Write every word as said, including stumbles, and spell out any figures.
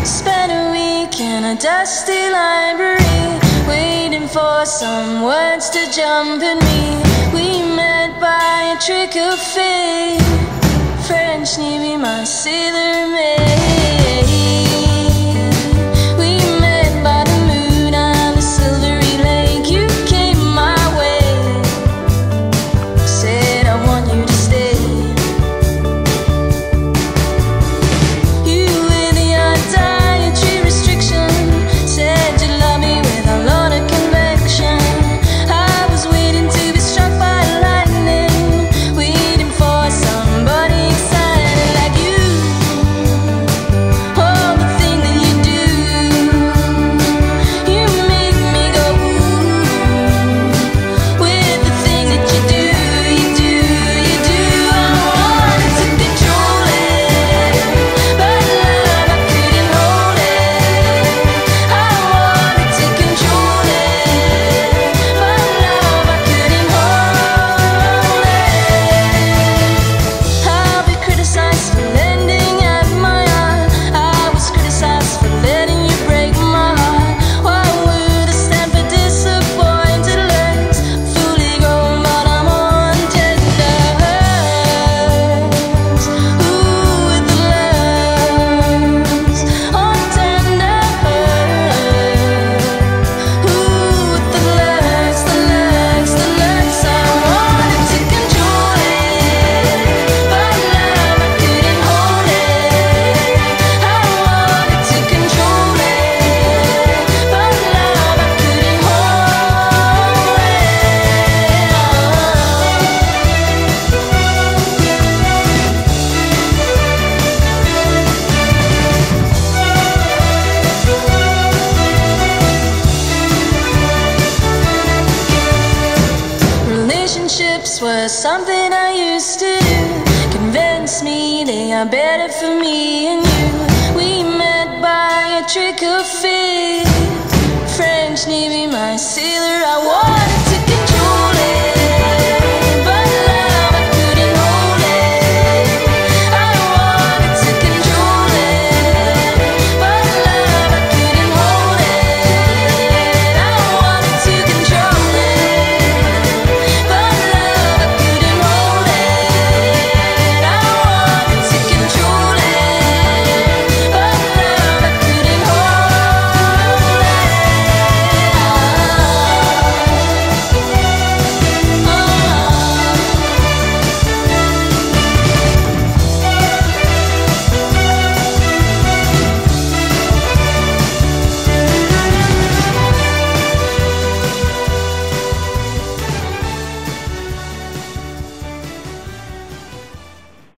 Spent a week in a dusty library, waiting for some words to jump at me. We met by a trick of fate. French Navy, my sailor maid. We met by the moon and the silvery lake. You came my way, said I want you to stay. You with your dietary restriction said you love me with a lot of conviction. I was waiting to be struck by lightning, waiting for somebody excited like you. Oh, the thing that you do, you make me go ooh. With the thing that you do, you do, you do. I wanted to control it, but love, I couldn't hold it. I wanted to control it, but love, I couldn't hold it. I'll be criticized for lending at my heart. I was criticized for letting you break my heart. Why would I stand for disappointed legs? Fully grown, but I'm on tender hers. Ooh, with the legs on tender hers. Ooh, with the legs, the legs, the legs. I wanted to control it, but love, I couldn't hold it. I wanted to control it, but love, I couldn't hold it. Relationships were something I used to do. Convince me they are better for me and you. We met by a trick of fate. French Navy, my sailor, I wanted to